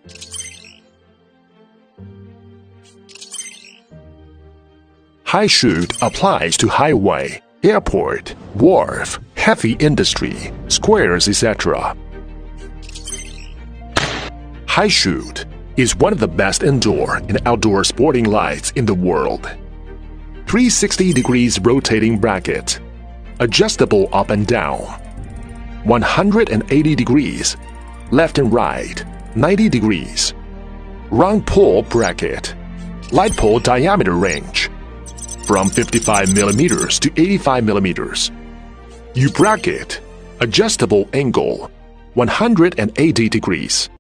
High chute applies to highway, airport, wharf, heavy industry, squares, etc. High chute is one of the best indoor and outdoor sporting lights in the world. 360 degrees rotating bracket, adjustable up and down, 180 degrees, left and right, 90 degrees, round pole bracket, light pole diameter range, from 55mm to 85mm. U bracket, adjustable angle, 180 degrees.